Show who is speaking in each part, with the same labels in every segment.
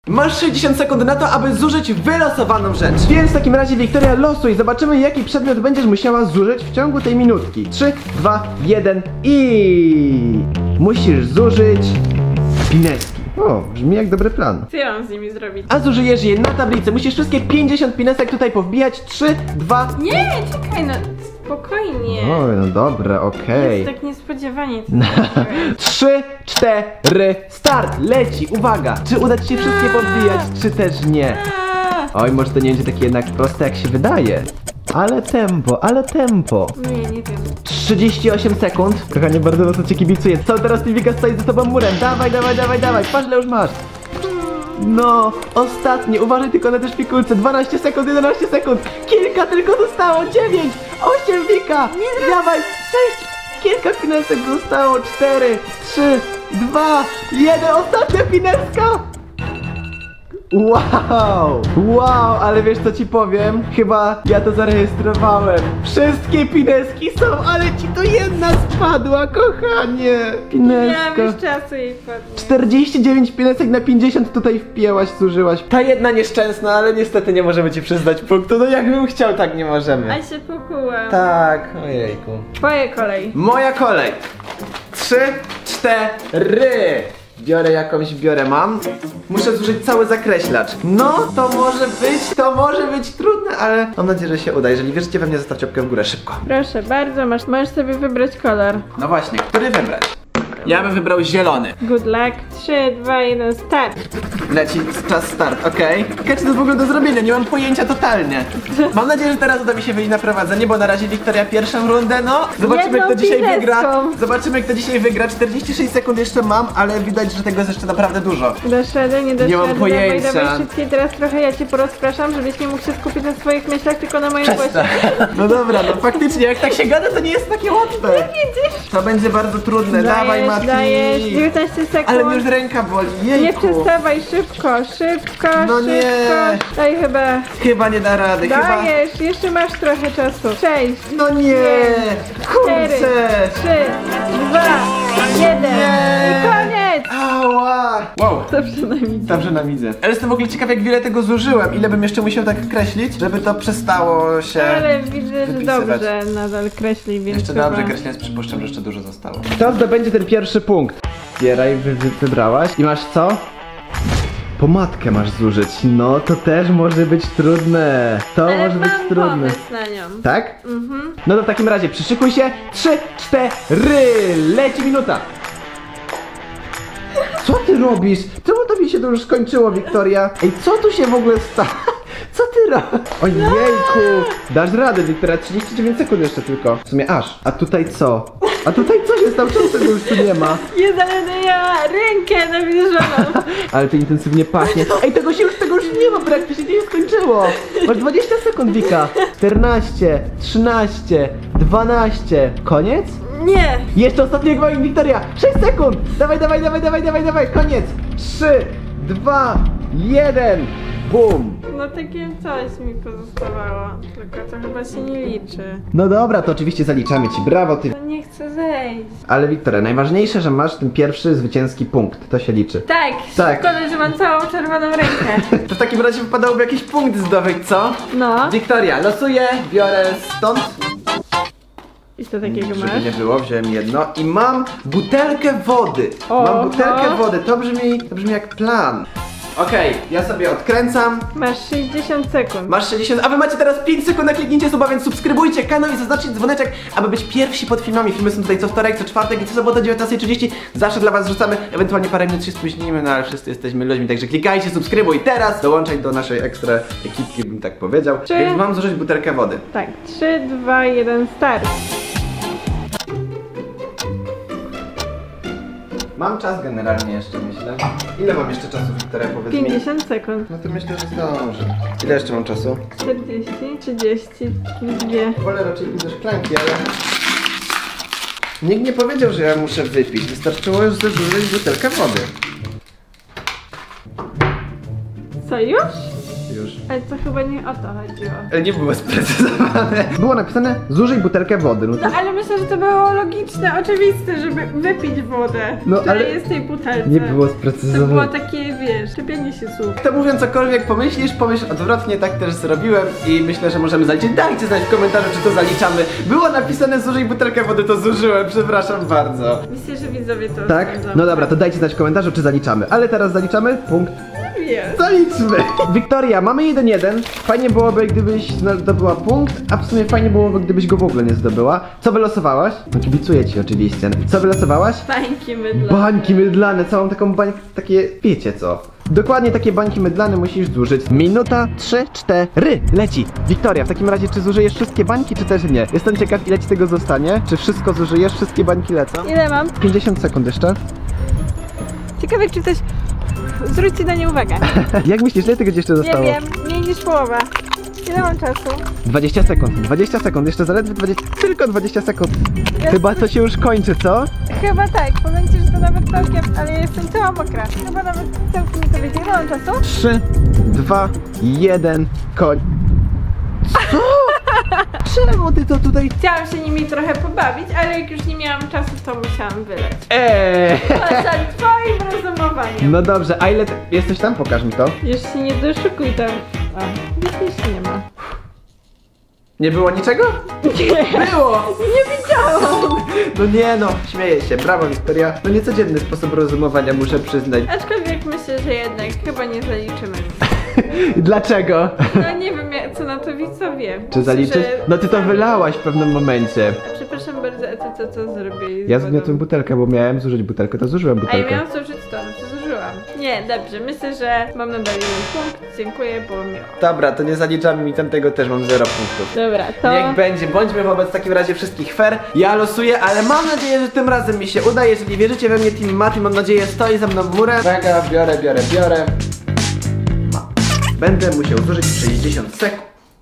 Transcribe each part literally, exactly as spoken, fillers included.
Speaker 1: Masz sześćdziesiąt sekund na to, aby zużyć wylosowaną rzecz. Więc w takim razie, Wiktoria, losuj. Zobaczymy, jaki przedmiot będziesz musiała zużyć w ciągu tej minutki. trzy, dwa, jeden i... Musisz zużyć... pineski. O, brzmi jak dobry plan.
Speaker 2: Co ja mam z nimi zrobić?
Speaker 1: A zużyjesz je na tablicy. Musisz wszystkie pięćdziesiąt pinesek tutaj powbijać. trzy, dwa...
Speaker 2: Nie, czekaj, no spokojnie.
Speaker 1: O, no dobra, okej.
Speaker 2: Jest tak niespodziewanie.
Speaker 1: trzy, cztery, start! Leci, uwaga! Czy uda ci się wszystkie podbijać, czy też nie? Oj, może to nie będzie takie jednak proste, jak się wydaje. Ale tempo, ale tempo.
Speaker 2: Nie, nie wiem.
Speaker 1: trzydzieści osiem sekund. Kochanie, bardzo mocno cię kibicuję. Co teraz Livika stoi za tobą murem? Dawaj, dawaj, dawaj, dawaj. Patrz, ile już masz. No, ostatnie. Uważaj tylko na te szpikulce. dwanaście sekund, jedenaście sekund. Kilka tylko zostało. dziewięć, osiem, Wika. Nie, dawaj, sześć. Kilka pinesek zostało. cztery, trzy, dwa, jeden. Ostatnia pineska. Wow! Wow, ale wiesz co ci powiem? Chyba ja to zarejestrowałem. Wszystkie pineski są, ale ci to jedna spadła, kochanie. Pineska.
Speaker 2: Nie już czasu jej padnie.
Speaker 1: czterdzieści dziewięć pinesek na pięćdziesiąt tutaj wpięłaś, zużyłaś. Ta jedna nieszczęsna, ale niestety nie możemy ci przyznać punktu. No jakbym chciał, tak nie możemy.
Speaker 2: A się pokułam.
Speaker 1: Tak, ojejku.
Speaker 2: Twoja kolej.
Speaker 1: Moja kolej. Trzy, cztery. Biorę jakąś, biorę mam. Muszę zużyć cały zakreślacz. No, to może być, to może być trudne, ale mam nadzieję, że się uda. Jeżeli wierzycie we mnie, zostawcie łapkę w górę, szybko.
Speaker 2: Proszę bardzo, masz, możesz sobie wybrać kolor.
Speaker 1: No właśnie, który wybrać? Ja bym wybrał zielony.
Speaker 2: Good luck. trzy, dwa, jeden, start.
Speaker 1: Leci czas start, okej. Okay. Czy to jest w ogóle do zrobienia? Nie mam pojęcia totalnie. Mam nadzieję, że teraz uda mi się wyjść na prowadzenie, bo na razie Wiktoria pierwszą rundę, no. Zobaczymy, kto dzisiaj wygra. Zobaczymy, kto dzisiaj wygra. czterdzieści sześć sekund jeszcze mam, ale widać, że tego jest jeszcze naprawdę dużo.
Speaker 2: Dasz radę, nie dasz
Speaker 1: Nie mam
Speaker 2: rady,
Speaker 1: pojęcia.
Speaker 2: Dawaj, dawaj szybciej, teraz trochę ja cię porozpraszam, żebyś nie mógł się skupić na swoich myślach, tylko na moim głosie.
Speaker 1: No dobra, no faktycznie, jak tak się gada, to nie jest takie łatwe.
Speaker 2: Widzisz?
Speaker 1: To będzie bardzo trudne.
Speaker 2: Dajesz,
Speaker 1: Dawaj, Mati.
Speaker 2: dajesz, dziewiętnaście sekund.
Speaker 1: Ale mi już ręka boli, jejku.
Speaker 2: Nie przestawaj, szybko, szybko,
Speaker 1: No
Speaker 2: szybko.
Speaker 1: nie.
Speaker 2: Daj chyba.
Speaker 1: Chyba nie da rady, chyba...
Speaker 2: Dajesz, jeszcze masz trochę czasu. Sześć,
Speaker 1: No nie,
Speaker 2: cztery,
Speaker 1: kurczę.
Speaker 2: trzy, dwa, jeden.
Speaker 1: Nie.
Speaker 2: I koniec.
Speaker 1: Ała. Wow.
Speaker 2: Dobrze nam idzie.
Speaker 1: Dobrze nam widzę. Ale jestem w ogóle ciekaw, jak wiele tego zużyłem. Ile bym jeszcze musiał tak kreślić, żeby to przestało się
Speaker 2: Ale widzę, że
Speaker 1: wypisywać.
Speaker 2: dobrze nadal kreśli, więc
Speaker 1: Jeszcze
Speaker 2: chyba...
Speaker 1: dobrze kreśląc, przypuszczam, że jeszcze dużo zostało. Kto zdobędzie ten pierwszy punkt? Zbieraj, wy, wy, wybrałaś. I masz co? Pomadkę masz zużyć. No to też może być trudne. To
Speaker 2: Ale
Speaker 1: może być
Speaker 2: mam
Speaker 1: trudne.
Speaker 2: pomysł na nią.
Speaker 1: Tak?
Speaker 2: Mhm.
Speaker 1: No to w takim razie przyszykuj się. Trzy, cztery. Leci minuta. Co ty robisz? Czemu tobie się to już skończyło, Wiktoria? Ej, co tu się w ogóle stało? Co ty robisz? Ojejku! Dasz radę, Wiktoria, trzydzieści dziewięć sekund jeszcze tylko. W sumie aż. A tutaj co? A tutaj co się stało? Czemu tego już tu nie ma?
Speaker 2: Jest, ale ja rękę nawilżoną.
Speaker 1: Ale to intensywnie pachnie. Ej, tego się już, tego już nie ma, brak, to się nie skończyło. Masz dwadzieścia sekund, Wika. czternaście, trzynaście, dwanaście. Koniec?
Speaker 2: Nie.
Speaker 1: Jeszcze ostatni egzamin, Wiktoria. sześć sekund. Dawaj, dawaj, dawaj, dawaj, dawaj, dawaj. Koniec. trzy, dwa, jeden. Bum.
Speaker 2: No takie coś mi pozostawało. Tylko to chyba się nie liczy.
Speaker 1: No dobra, to oczywiście zaliczamy ci. Brawo, ty.
Speaker 2: No nie chcę zejść.
Speaker 1: Ale Wiktoria, najważniejsze, że masz ten pierwszy zwycięski punkt. To się liczy.
Speaker 2: Tak,
Speaker 1: Tak.
Speaker 2: szkoda, że mam całą czerwoną rękę.
Speaker 1: To w takim razie wypadałoby jakiś punkt zdobyć, co?
Speaker 2: No.
Speaker 1: Wiktoria, losuję, biorę stąd.
Speaker 2: I co takiego
Speaker 1: Żeby
Speaker 2: masz?
Speaker 1: nie było, wziąłem jedno i mam butelkę wody.
Speaker 2: Oho.
Speaker 1: Mam butelkę wody, to brzmi, to brzmi jak plan. Okej, okay, ja sobie odkręcam.
Speaker 2: Masz sześćdziesiąt sekund.
Speaker 1: Masz sześćdziesiąt, a wy macie teraz pięć sekund na kliknięcie suba, więc subskrybujcie kanał i zaznaczcie dzwoneczek, aby być pierwsi pod filmami. Filmy są tutaj co wtorek, co czwartek i co sobotę dziewiętnasta trzydzieści. Zawsze dla was wrzucamy, ewentualnie parę minut się spóźnimy, no ale wszyscy jesteśmy ludźmi, także klikajcie, subskrybuj teraz. Dołączaj do naszej ekstra ekipki, bym tak powiedział.
Speaker 2: Czy...
Speaker 1: Więc mam zużyć butelkę wody.
Speaker 2: Tak, trzy, dwa, jeden, start.
Speaker 1: Mam czas generalnie jeszcze, myślę. Ile mam jeszcze czasu, Wiktoria, powiedz mi?
Speaker 2: pięćdziesiąt sekund.
Speaker 1: No to myślę, że zdążę. Ile jeszcze mam czasu?
Speaker 2: czterdzieści, trzydzieści, dwa.
Speaker 1: Wolę raczej pić ze szklanki, ale... Nikt nie powiedział, że ja muszę wypić. Wystarczyło już zużyć butelkę wody.
Speaker 2: Co, już?
Speaker 1: Już.
Speaker 2: Ale to chyba nie o to chodziło.
Speaker 1: Ale nie było sprecyzowane. Było napisane, zużyj butelkę wody. No, to...
Speaker 2: No ale myślę, że to było logiczne, oczywiste, żeby wypić wodę,
Speaker 1: No,
Speaker 2: która
Speaker 1: ale
Speaker 2: jest w tej butelce.
Speaker 1: nie było
Speaker 2: To
Speaker 1: sprecyzowane.
Speaker 2: było takie, wiesz, czepianie się słów.
Speaker 1: To mówiąc cokolwiek pomyślisz, pomyśl odwrotnie, tak też zrobiłem i myślę, że możemy zaliczyć. Dajcie znać w komentarzu, czy to zaliczamy. Było napisane zużyj butelkę wody, to zużyłem, przepraszam bardzo.
Speaker 2: Myślę, że widzowie to
Speaker 1: Tak?
Speaker 2: sprawdzą.
Speaker 1: No dobra, to dajcie znać w komentarzu, czy zaliczamy. Ale teraz zaliczamy punkt.
Speaker 2: Jest.
Speaker 1: Zaliczmy! Wiktoria, mamy jeden jeden. Fajnie byłoby, gdybyś zdobyła punkt, a w sumie fajnie byłoby, gdybyś go w ogóle nie zdobyła. Co wylosowałaś? No kibicuję ci oczywiście. Co wylosowałaś?
Speaker 2: Bańki mydlane.
Speaker 1: Bańki mydlane, całą taką bańkę, takie, wiecie co. Dokładnie takie bańki mydlane musisz zużyć. Minuta, trzy, cztery, leci. Wiktoria, w takim razie czy zużyjesz wszystkie bańki, czy też nie? Jestem ciekaw, ile ci tego zostanie. Czy wszystko zużyjesz, wszystkie bańki lecą?
Speaker 2: Ile mam?
Speaker 1: pięćdziesiąt sekund jeszcze.
Speaker 2: Ciekawe, czy coś... Zwróćcie na nie uwagę.
Speaker 1: Jak myślisz, ile tego ci jeszcze
Speaker 2: Nie
Speaker 1: zostało?
Speaker 2: wiem, mniej niż połowa. Ile mam czasu?
Speaker 1: dwadzieścia sekund, dwadzieścia sekund, jeszcze zaledwie dwadzieścia, tylko dwadzieścia sekund.
Speaker 2: Ja
Speaker 1: Chyba to się już kończy, co?
Speaker 2: Chyba tak, powiem ci, że to nawet całkiem, ale ja jestem cała mokra. Chyba nawet całkiem mi to wiecie. Ile mam czasu?
Speaker 1: trzy, dwa, jeden, koń. Co? Czemu ty to tutaj...
Speaker 2: Chciałam się nimi trochę pobawić, ale jak już nie miałam czasu, to musiałam wyleć.
Speaker 1: Eee.
Speaker 2: Za twoim rozumowaniem.
Speaker 1: No dobrze, a ile... Ty... Jesteś tam? Pokaż mi to.
Speaker 2: Już się nie doszukuj tam. A, widzisz, nie ma.
Speaker 1: Nie było niczego?
Speaker 2: Nie.
Speaker 1: Było!
Speaker 2: Nie widziałam.
Speaker 1: No nie no, śmieję się, brawo Wiktoria. No niecodzienny sposób rozumowania, muszę przyznać.
Speaker 2: Aczkolwiek myślę, że jednak chyba nie zaliczymy.
Speaker 1: Dlaczego?
Speaker 2: No nie wiem, jak- co na to widzowie.
Speaker 1: Czy zaliczyć?
Speaker 2: Że-
Speaker 1: No ty to wylałaś w pewnym momencie.
Speaker 2: A przepraszam bardzo, a ty co, co zrobiłeś?
Speaker 1: Ja
Speaker 2: z wodą?
Speaker 1: zgniotłem butelkę, bo miałem zużyć butelkę, to zużyłem
Speaker 2: A ja
Speaker 1: butelkę.
Speaker 2: miałam zużyć to, no to zużyłam. Nie, dobrze, myślę, że mam nadal jeden punkt. Dziękuję, było miło.
Speaker 1: Dobra, to nie zaliczamy mi tamtego, też mam zero punktów.
Speaker 2: Dobra, to...
Speaker 1: Niech będzie, bądźmy wobec w takim razie wszystkich fair. Ja losuję, ale mam nadzieję, że tym razem mi się uda. Jeżeli wierzycie we mnie, Team Mati, mam nadzieję, stoi za mną w murę. Uwaga, biorę, biorę, biorę. Ma. Będę musiał zużyć sześćdziesiąt sekund.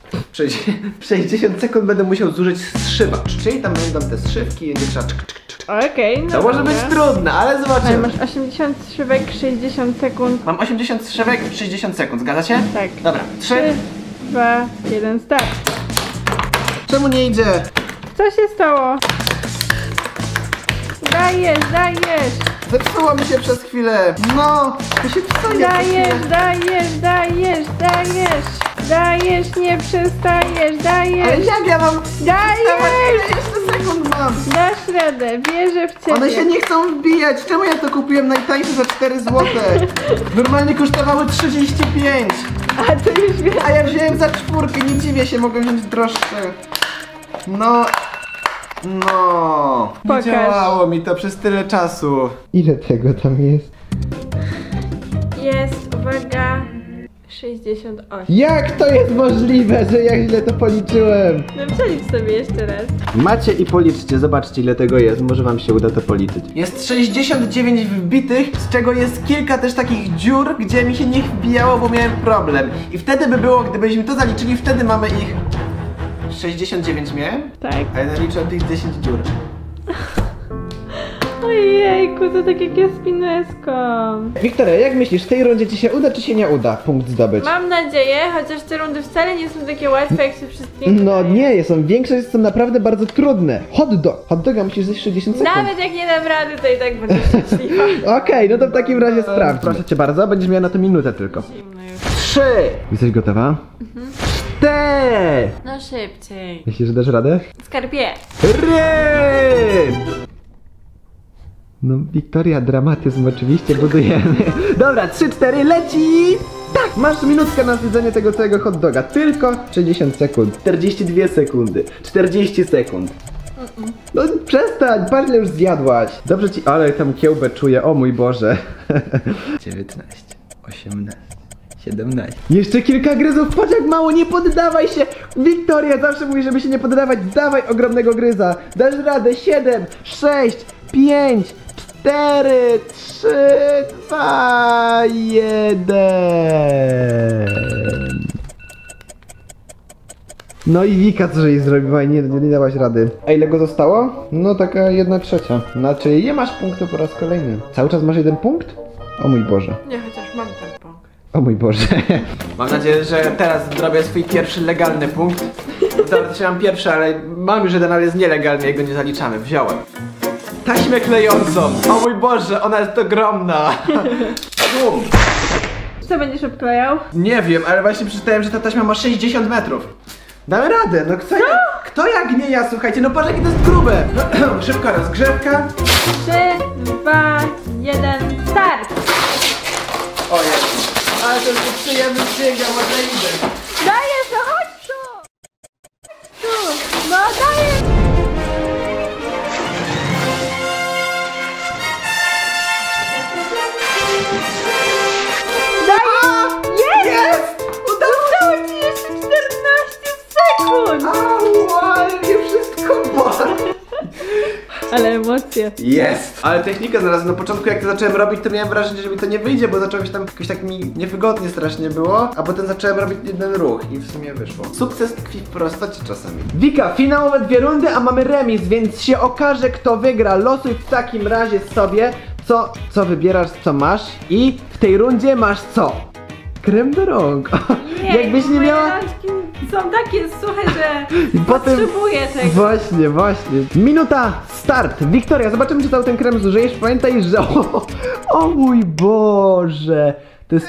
Speaker 1: W sześćdziesiąt sekund będę musiał zużyć strzywacz, czyli tam będą te strzywki i będzie trzeba czk, czk, czk.
Speaker 2: Okej, no
Speaker 1: To może
Speaker 2: dobra.
Speaker 1: być trudne, ale
Speaker 2: Ale
Speaker 1: zobaczymy.
Speaker 2: masz osiemdziesiąt strzywek, sześćdziesiąt sekund.
Speaker 1: Mam osiemdziesiąt strzywek, sześćdziesiąt sekund, zgadza się?
Speaker 2: Tak.
Speaker 1: Dobra, trzy.
Speaker 2: trzy, dwa, jeden, start.
Speaker 1: Czemu nie idzie?
Speaker 2: Co się stało? Dajesz, dajesz,
Speaker 1: Zepsuło mi się przez chwilę. No, to się psuje.
Speaker 2: dajesz, dajesz, dajesz, dajesz, dajesz, nie przestajesz,
Speaker 1: Ale
Speaker 2: dajesz,
Speaker 1: jak ja mam...
Speaker 2: dajesz,
Speaker 1: Jeszcze sekund mam.
Speaker 2: dasz radę, wierzę w ciebie.
Speaker 1: One się nie chcą wbijać. Czemu ja to kupiłem najtańsze za cztery złote? Normalnie kosztowały trzydzieści pięć.
Speaker 2: A to już wiem.
Speaker 1: A ja wziąłem za czwórkę, nie dziwię się, mogę wziąć droższe. No... No... Nie
Speaker 2: Pokaż.
Speaker 1: działało mi to przez tyle czasu. Ile tego tam jest?
Speaker 2: Jest, uwaga, sześćdziesiąt osiem.
Speaker 1: Jak to jest możliwe, że ja źle to policzyłem?
Speaker 2: No przelicz sobie jeszcze raz.
Speaker 1: Macie i policzcie, zobaczcie ile tego jest, może wam się uda to policzyć. Jest sześćdziesiąt dziewięć wbitych, z czego jest kilka też takich dziur, gdzie mi się nie wbijało, bo miałem problem. I wtedy by było, gdybyśmy to zaliczyli, wtedy mamy ich... sześćdziesiąt dziewięć miałem?
Speaker 2: Tak.
Speaker 1: A ja zaliczyłem tych dziesięć dziur.
Speaker 2: Ojejku, to tak jak ja z Pineską.
Speaker 1: Wiktoria, jak myślisz, w tej rundzie ci się uda, czy się nie uda punkt zdobyć?
Speaker 2: Mam nadzieję, chociaż te rundy wcale nie są takie łatwe, jak się wszystkie
Speaker 1: No
Speaker 2: wydaje.
Speaker 1: nie, są większość są naprawdę bardzo trudne. Hot dog, hot doga musisz zjeść sześćdziesiąt sekund.
Speaker 2: Nawet jak nie dam rady, to i tak będę szczęśliwa.
Speaker 1: Okej, no to w takim razie sprawdź. Proszę cię bardzo, będziesz miała na to minutę tylko.
Speaker 2: Zimno już.
Speaker 1: Trzy! Jesteś gotowa? Mhm. Cztery!
Speaker 2: No szybciej.
Speaker 1: Myślisz, że dasz radę?
Speaker 2: Skarbie.
Speaker 1: Ry! No, Wiktoria, dramatyzm oczywiście budujemy. Dobra, trzy, cztery, leci! Tak, masz minutkę na zjedzenie tego całego hot doga. Tylko sześćdziesiąt sekund. czterdzieści dwie sekundy. czterdzieści sekund. No przestań, patrz ile już zjadłaś. Dobrze ci, ale tam kiełbę czuję, o mój Boże. dziewiętnaście, osiemnaście, siedemnaście. Jeszcze kilka gryzów, patrz jak mało, nie poddawaj się. Wiktoria zawsze mówi, żeby się nie poddawać. Dawaj ogromnego gryza. Dasz radę, siedem, sześć, pięć, cztery, trzy, dwa, jeden. No i Wika co jej zrobiła i nie, nie, nie dałaś rady. A ile go zostało? No taka jedna trzecia. Znaczy nie masz punktu po raz kolejny. Cały czas masz jeden punkt? O mój Boże.
Speaker 2: Nie, chociaż mam ten punkt.
Speaker 1: O mój Boże. Mam nadzieję, że teraz zrobię swój pierwszy legalny punkt. Teoretycznie mam pierwszy, ale mam już jeden, ale jest nielegalny, jego nie zaliczamy. Wziąłem. Taśmę klejącą. O mój Boże, ona jest ogromna. Bum.
Speaker 2: Czy to będziesz obklejał?
Speaker 1: Nie wiem, ale właśnie przeczytałem, że ta taśma ma sześćdziesiąt metrów. Damy radę, no kto, jak, kto jak nie ja, słuchajcie, no patrz jakie to jest grube. Szybka rozgrzewka.
Speaker 2: trzy, dwa, jeden, start!
Speaker 1: O Jezu, ale to jest przyjemny dźwięk, a może idę.
Speaker 2: Dajesz, no chodź tu! Tu, no dajesz! Dajesz! Jest!
Speaker 1: Jest! Udało
Speaker 2: Udało ci jeszcze czternaście sekund!
Speaker 1: Au, ale mnie wszystko boli.
Speaker 2: Ale emocje.
Speaker 1: Jest! Ale technika zaraz na początku jak to zacząłem robić, to miałem wrażenie, że mi to nie wyjdzie, bo zacząłem się tam jakoś tak mi niewygodnie strasznie było, a potem zacząłem robić jeden ruch i w sumie wyszło. Sukces tkwi w prostocie czasami. Wika, finałowe dwie rundy, a mamy remis, więc się okaże kto wygra. Losuj w takim razie sobie, co, co wybierasz, co masz i w tej rundzie masz co? Krem do rąk. Jakbyś nie
Speaker 2: moje
Speaker 1: miała...
Speaker 2: rączki są takie suche, że
Speaker 1: I potem...
Speaker 2: potrzebuję tego.
Speaker 1: Właśnie, właśnie. Minuta, start. Wiktoria, zobaczymy czy cały ten krem zużyjesz. Pamiętaj, że... O, o mój Boże. To jest...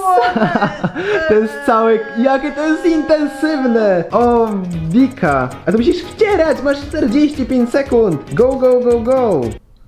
Speaker 1: To jest całe... Jakie to jest intensywne. O, Wika. A to musisz wcierać, masz czterdzieści pięć sekund. Go, go, go, go.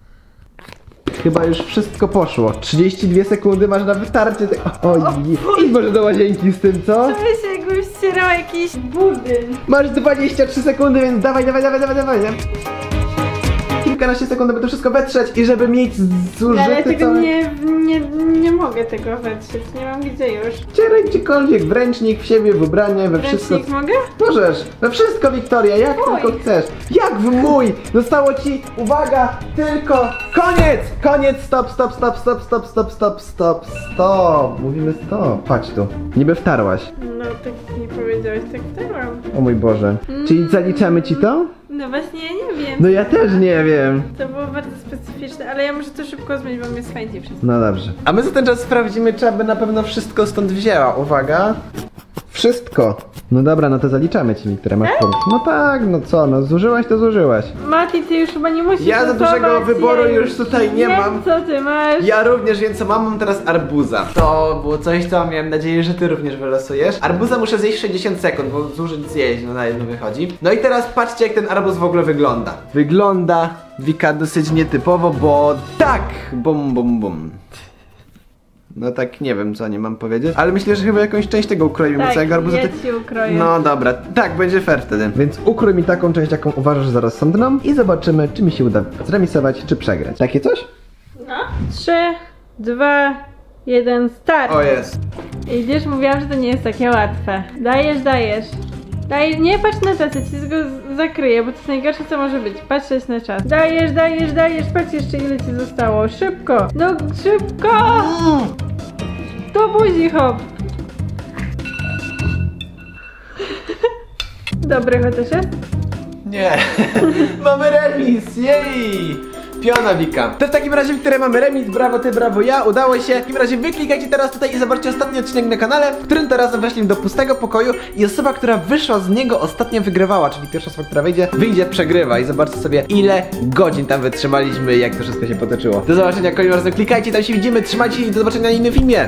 Speaker 1: Chyba już wszystko poszło. trzydzieści dwie sekundy masz na wytarcie tego. Oj, idź może do łazienki z tym, co?
Speaker 2: Czuję się jakbyś ścierał jakiś budyń.
Speaker 1: Masz dwadzieścia trzy sekundy, więc dawaj, dawaj, dawaj, dawaj, dawaj. Kilkanaście sekund, aby to wszystko wetrzeć i żeby mieć zużyte
Speaker 2: Ale tego
Speaker 1: całe...
Speaker 2: nie, nie, nie mogę tego wetrzeć, nie mam gdzie już.
Speaker 1: Wcieraj gdziekolwiek, w ręcznik, w siebie, w ubranie, we wszystko.
Speaker 2: Ręcznik mogę?
Speaker 1: Możesz, we wszystko, Wiktoria, jak
Speaker 2: Mój.
Speaker 1: tylko chcesz. Jak w mój! Zostało ci, uwaga, tylko koniec! Koniec, stop, stop, stop, stop, stop, stop, stop, stop, stop. Mówimy stop, patrz tu. Niby wtarłaś.
Speaker 2: No tak nie powiedziałeś, tak wtarłam.
Speaker 1: O mój Boże. Czyli zaliczamy ci to?
Speaker 2: No właśnie ja nie wiem.
Speaker 1: No ja też nie wiem.
Speaker 2: To było bardzo specyficzne, ale ja muszę to szybko zmienić, bo mnie swędzi wszystko.
Speaker 1: No dobrze. A my za ten czas sprawdzimy, czy aby na pewno wszystko stąd wzięła. Uwaga. Wszystko. No dobra, no to zaliczamy ci, które masz punkt. No tak, no co, no zużyłaś to zużyłaś.
Speaker 2: Mati, ty już chyba nie musisz
Speaker 1: Ja za dużego
Speaker 2: losować,
Speaker 1: wyboru
Speaker 2: ja
Speaker 1: już tutaj nie
Speaker 2: wiem,
Speaker 1: mam.
Speaker 2: co ty masz.
Speaker 1: Ja również wiem co mam, mam teraz arbuza. To było coś, co miałem nadzieję, że ty również wylosujesz. Arbuza muszę zjeść sześćdziesiąt sekund, bo zużyć zjeść, no na jedno wychodzi. No i teraz patrzcie jak ten arbuz w ogóle wygląda. Wygląda, Wika, dosyć nietypowo, bo tak, bum bum bum. No tak nie wiem co nie mam powiedzieć, ale myślę, że chyba jakąś część tego ukroimy,
Speaker 2: Tak,
Speaker 1: całego arbuza.
Speaker 2: ja
Speaker 1: ty-
Speaker 2: ci ukroję.
Speaker 1: No dobra, tak będzie fair wtedy. Więc ukrój mi taką część, jaką uważasz za rozsądną i zobaczymy, czy mi się uda zremisować, czy przegrać. Takie coś?
Speaker 2: No. Trzy, dwa, jeden, start.
Speaker 1: O jest.
Speaker 2: I wiesz, mówiłam, że to nie jest takie łatwe. Dajesz, dajesz. Daj, nie patrz na czas, ja ci go z- zakryję, bo to jest najgorsze co może być. Patrzeć na czas. Dajesz, dajesz, dajesz, patrz jeszcze ile ci zostało. Szybko! No szybko! Do buzi hop! Dobry chociaż jest?
Speaker 1: Nie. Mamy remis, jej! Piona Wika. To w takim razie, w którym mamy remis, brawo ty, brawo ja, udało się. W takim razie wyklikajcie teraz tutaj i zobaczcie ostatni odcinek na kanale, w którym to razem weszliśmy do pustego pokoju i osoba, która wyszła z niego ostatnio wygrywała, czyli pierwsza osoba, która wyjdzie, wyjdzie, przegrywa i zobaczcie sobie ile godzin tam wytrzymaliśmy, jak to wszystko się potoczyło. Do zobaczenia kolejnym razem, klikajcie, tam się widzimy, trzymajcie się i do zobaczenia na innym filmie.